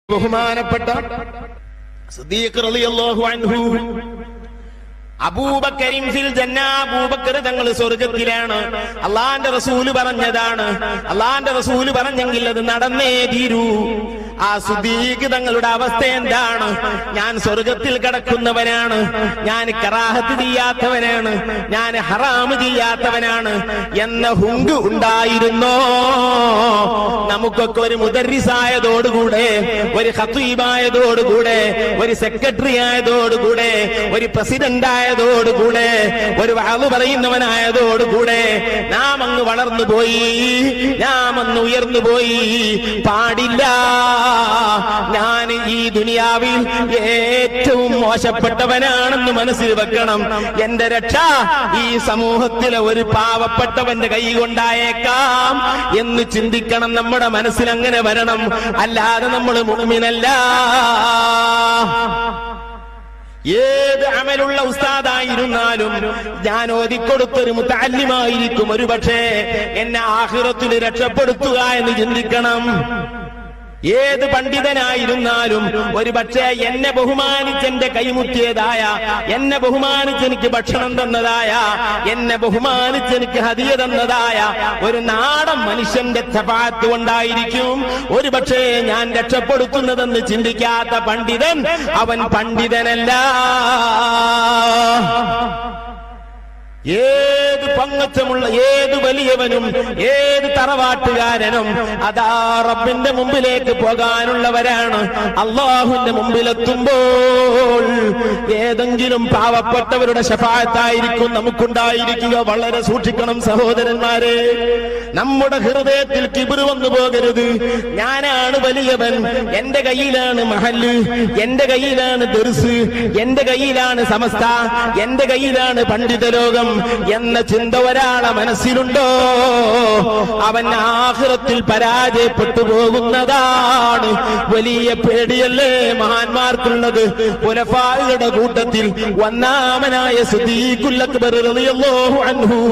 ബഹുമാനപ്പെട്ട സിദ്ദീഖ് റളിയല്ലാഹു അൻഹു അബൂബക്കറിൻ ഫിൽ ജന്ന, അബൂബക്കർ തങ്ങൾ സ്വർഗ്ഗത്തിലാണ്. അള്ളാന്റെ റസൂല് പറഞ്ഞതാണ്. അള്ളാന്റെ റസൂല് പറഞ്ഞെങ്കിൽ അത് നടന്നേ തീരൂ. ആ സിദ്ദീഖ് തങ്ങളുടെ അവസ്ഥ എന്താണ്? ഞാൻ സ്വർഗത്തിൽ കിടക്കുന്നവനാണ്, ഞാൻ കറാഹത്ത് ചെയ്യാത്തവനാണ്, ഞാൻ ഹറാമ് ചെയ്യാത്തവനാണ് എന്ന ഹുങ്ക് ഉണ്ടായിരുന്നോ? നമുക്കൊക്കെ ഒരു മുദർരിസായതോടുകൂടെ, ഒരു ഖതീബായതോടുകൂടെ, ഒരു സെക്രട്ടറി ആയതോടുകൂടെ, ഒരു പ്രസിഡന്റ് ആയതോടുകൂടെ, ഒരു വഅദ് പറയുന്നവനായതോടുകൂടെ നാം അങ്ങ് വളർന്നു പോയി, നാം അങ്ങ് ഉയർന്നു പോയി. പാടില്ല. ഞാൻ ഈ ദുനിയാവിൽ ഏറ്റവും മോശപ്പെട്ടവനാണെന്ന് മനസ്സിൽ വെക്കണം. എന്റെ രക്ഷ ഈ സമൂഹത്തിലെ ഒരു പാവപ്പെട്ടവന്റെ കൈ കൊണ്ടായേക്കാം എന്ന് ചിന്തിക്കണം. നമ്മുടെ മനസ്സിൽ അങ്ങനെ വരണം. അല്ലാതെ നമ്മൾ മുഅ്മിനല്ല. ഏത് അമലുള്ള ഉസ്താദായിരുന്നാലും ഞാൻ ഓതിക്കൊടുത്തൊരു മുതഅല്ലിമായിരിക്കും ഒരു പക്ഷേ എന്നെ ആഖിറത്തിൽ രക്ഷപ്പെടുത്തുക എന്ന് ചിന്തിക്കണം. ഏത് പണ്ഡിതനായിരുന്നാലും ഒരു പക്ഷേ എന്നെ ബഹുമാനിച്ച് എന്റെ കൈമുറ്റിയതായ, എന്നെ ബഹുമാനിച്ച് എനിക്ക് ഭക്ഷണം തന്നതായ, എന്നെ ബഹുമാനിച്ച് എനിക്ക് ഹദിയ തന്നതായ ഒരു നാടൻ മനുഷ്യന്റെ ശഫാഅത്ത് കൊണ്ടായിരിക്കും ഒരു പക്ഷേ ഞാൻ രക്ഷപ്പെടുത്തുന്നതെന്ന് ചിന്തിക്കാത്ത പണ്ഡിതൻ അവൻ പണ്ഡിതനല്ല. ഏത് പങ്കച്ചമുള്ള ഏത് വലിയവനും ഏത് തറവാട്ടുകാരനും അതാ റബ്ബിന്റെ മുമ്പിലേക്ക് പോകാനുള്ളവരാണ്. അള്ളാഹുവിന്റെ മുമ്പിലെത്തുമ്പോൾ ഏതെങ്കിലും പാവപ്പെട്ടവരുടെ ശഫാഅത്തായിരിക്കും നമുക്കുണ്ടായിരിക്കുക. വളരെ സൂക്ഷിക്കണം സഹോദരന്മാരെ. നമ്മുടെ ഹൃദയത്തിൽ കിബ്ർ വന്നു പോകരുത്. ഞാനാണ് വലിയവൻ, എന്റെ കയ്യിലാണ് മഹല്ല്, എന്റെ കയ്യിലാണ് ദർസ്, എന്റെ കയ്യിലാണ് സമസ്ത, എന്റെ കയ്യിലാണ് പണ്ഡിത ലോകം എന്ന ചിന്ത ഒരാളെ മനസ്സിലുണ്ടോ അവൻ ആഖിറത്തിൽ പരാജയപ്പെട്ടു പോകുന്നതാണ്. വലിയ പേടിയല്ലേ മഹാന്മാർക്കുള്ളത്. ഖുലഫായുടെ കൂട്ടത്തിൽ ഒന്നാമനായ സിദ്ദീഖുൽ അക്ബർ റളിയല്ലാഹു അൻഹു,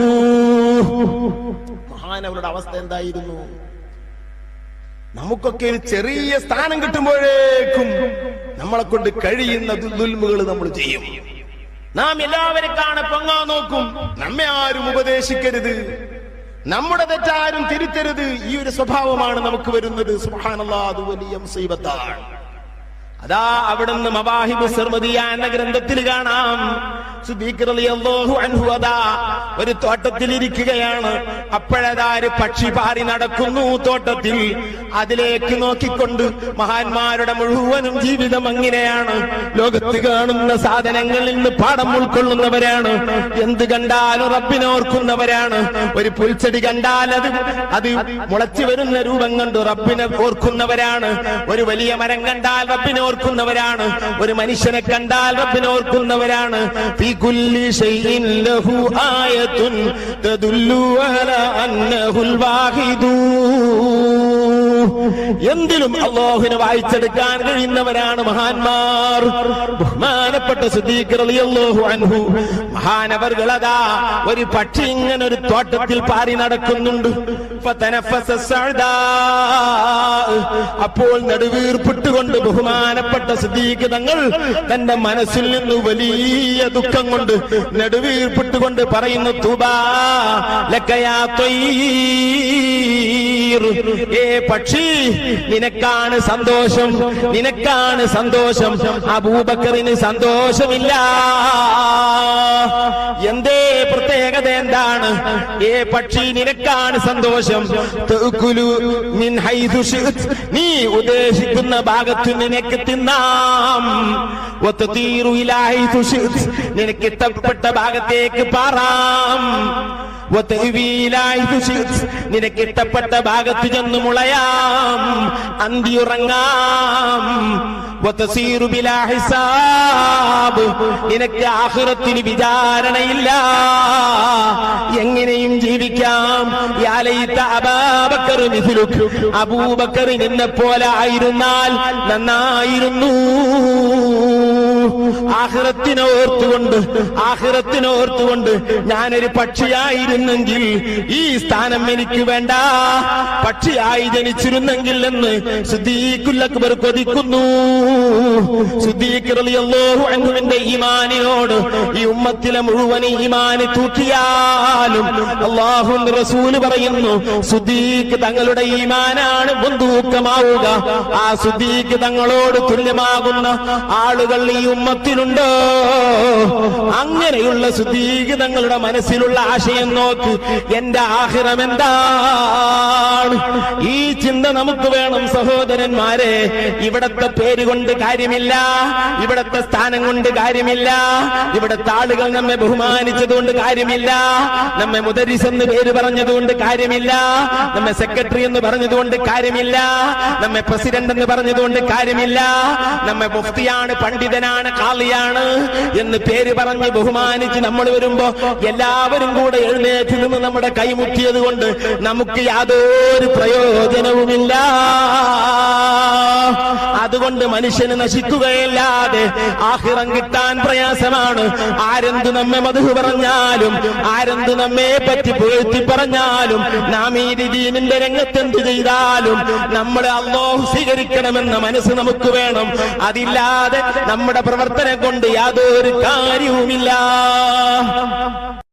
മഹാനവരുടെ അവസ്ഥ എന്തായിരുന്നു? നമുക്കൊക്കെ ഒരു ചെറിയ സ്ഥാനം കിട്ടുമ്പോഴേക്കും നമ്മളെ കൊണ്ട് കഴിയുന്ന ദുൽമുകൾ നമ്മൾ ചെയ്യും. നാം എല്ലാവരും കാണെ പൊങ്ങാൻ നോക്കും. നമ്മെ ആരും ഉപദേശിക്കരുത്, നമ്മുടെ തെറ്റാരും തിരുത്തരുത്. ഈ ഒരു സ്വഭാവമാണ് നമുക്ക് വരുന്നത്. സുബ്ഹാനല്ലാഹ്, അത് വലിയ മുസീബത്താണ്. അതാ അവിടുന്ന് മവാഹിബ് സർമദിയ എന്ന ഗ്രന്ഥത്തിൽ കാണാം, സിദ്ദീഖ് റളിയല്ലാഹു അൻഹു അതാ ഒരു തോട്ടത്തിലിരിക്കുകയാണ്. അപ്പോഴതാ ഒരു പക്ഷി പാറി നടക്കുന്നു തോട്ടത്തിൽ. അതിലേക്ക് നോക്കിക്കൊണ്ട് മഹാന്മാരുടെ മുഴുവനും ജീവിതം അങ്ങനെയാണ്. ലോകത്ത് കാണുന്ന സാധനങ്ങളിൽ നിന്ന് പാഠം ഉൾക്കൊള്ളുന്നവരാണ്. എന്ത് കണ്ടാലും റബ്ബിനെ ഓർക്കുന്നവരാണ്. ഒരു പുൽച്ചെടി കണ്ടാൽ അത് മുളച്ചു വരുന്ന രൂപം കണ്ട് റബ്ബിനെ ഓർക്കുന്നവരാണ്. ഒരു വലിയ മരം കണ്ടാൽ റബ്ബിനെ ഓർക്കുന്നവരാണ്. ഒരു മനുഷ്യനെ കണ്ടാൽ റബ്ബിനെ ഓർക്കുന്നവരാണ്. ഫീ കുല്ലി ശൈഇൻ ലഹു ആയത്തുൻ തദുല്ലു അലാ അന്നഹുൽ വാഹിദു. എന്തിലും അല്ലാഹുവിനെ വായിച്ചെടുക്കാൻ കഴിയുന്നവരാണ് മഹാന്മാർ. ബഹുമാനപ്പെട്ട സിദ്ദീഖ് റളിയല്ലാഹു അൻഹു മഹാനവർകളതാ ഒരു പക്ഷി ഇങ്ങനെ ഒരു തോട്ടത്തിൽ പാറി നടക്കുന്നുണ്ട്. ഫതനഫസ സഅദാ, അപ്പോൾ നെടുവീർപ്പിട്ടുകൊണ്ട് ബഹുമാനപ്പെട്ട സിദ്ദീഖ് തങ്ങൾ തന്റെ മനസ്സിൽ നിന്ന് വലിയ ദുഃഖം കൊണ്ട് നെടുവീർപ്പിട്ടുകൊണ്ട് പറയുന്നു, തൂബാ ലക യാ തയ്യിർ, ഏ പക്ഷി നിനക്കാണ് സന്തോഷം, നിനക്കാണ് സന്തോഷം. അബൂബക്കറിന് സന്തോഷമില്ല. എന്തേ പ്രത്യേകത എന്താണ്? ഏ പക്ഷി നിനക്കാണ് സന്തോഷം. തഅകുലു മിൻ ഹൈഥു ശിഅ്ത്, നീ ഉദ്ദേശിക്കുന്ന ഭാഗത്ത് നിനക്ക് തിന്നാം. വതതീറു ഇലാ ഹൈഥു ശിഅ്ത്, നിനക്ക് ഇഷ്ടപ്പെട്ട ഭാഗത്തേക്ക് പാറാം. നിനക്ക് ഇഷ്ടപ്പെട്ട ഭാഗത്ത് ചെന്ന് മുളയാം, അന്തിയുറങ്ങാം. നിനക്ക് ആഖിറത്തിന് വിചാരണയില്ല, എങ്ങനെയും ജീവിക്കാം. അബൂബക്കർ നിന്നെ പോലെ ആയിരുന്നാൽ നന്നായിരുന്നു. ആഖിറത്തിനോർത്തുകൊണ്ട് ഞാനൊരു പക്ഷിയായിരുന്നെങ്കിൽ ഈ സ്ഥാനം എനിക്ക് വേണ്ട, പക്ഷിയായി ജനിച്ചിരുന്നെങ്കിൽ എന്ന് സിദ്ദീഖുൽ അക്ബർ കൊതിക്കുന്നു. സിദ്ദീഖ് റളിയല്ലാഹു അൻഹുവിന്റെ ഈമാനിനോട് ഈ ഉമ്മത്തിലെ മുഴുവൻ ഈമാൻ തൂക്കിയാലും അല്ലാഹുവിന്റെ റസൂല് പറയുന്നു, സിദ്ദീഖ് തങ്ങളുടെ ഈമാനാണ് ബന്ധൂക്കമാവുക. ആ സിദ്ദീഖ് തങ്ങളോട് തുല്യമാകുന്ന ആളുകൾ ഈ ഉമ്മത്തിലുണ്ടോ? അങ്ങനെയുള്ള സിദ്ദീഖ് തങ്ങളുടെ മനസ്സിലുള്ള ആശയം നോക്ക്, എന്റെ ആഖിറം എന്താണ്? ഈ ചിന്ത നമുക്ക് വേണം സഹോദരന്മാരെ. ഇവിടത്തെ പേര് കൊണ്ട് കാര്യമില്ല, ഇവിടത്തെ സ്ഥാനം കൊണ്ട് കാര്യമില്ല, ഇവിടത്തെ ആളുകൾ നമ്മെ ബഹുമാനിച്ചതുകൊണ്ട് കാര്യമില്ല, നമ്മെ മുദരിസ് എന്ന് പേര് പറഞ്ഞതുകൊണ്ട് കാര്യമില്ല, നമ്മെ സെക്രട്ടറി എന്ന് പറഞ്ഞതുകൊണ്ട് കാര്യമില്ല, നമ്മെ പ്രസിഡന്റ് എന്ന് പറഞ്ഞതുകൊണ്ട് കാര്യമില്ല, നമ്മെ മുഫ്തിയാണ്, പണ്ഡിതനാണ്, ഖാളിയാണ് എന്ന് പേര് പറഞ്ഞ് ബഹുമാനിച്ച് നമ്മൾ വരുമ്പോ എല്ലാവരും കൂടെ എഴുന്നേറ്റ് നിന്ന് നമ്മുടെ കൈമുറ്റിയത് കൊണ്ട് നമുക്ക് യാതൊരു പ്രയോജനവുമില്ല. അതുകൊണ്ട് മനുഷ്യന് നശിക്കുകയല്ലാതെ ആഖിറം കിട്ടാൻ പ്രയാസമാണ്. ആരെന്ത് നമ്മെ മദ്ഹ് പറഞ്ഞാലും, ആരെന്ത് നമ്മെ പറ്റി പുകഴ്ത്തി പറഞ്ഞാലും, നാം ഈ ദീനിന്റെ രംഗത്തെന്ത് ചെയ്താലും നമ്മളെ അല്ലാഹു സ്വീകരിക്കണമെന്ന മനസ്സ് നമുക്ക് വേണം. അതില്ലാതെ നമ്മുടെ പ്രവർത്തനം കൊണ്ട് യാതൊരു കാര്യവുമില്ല.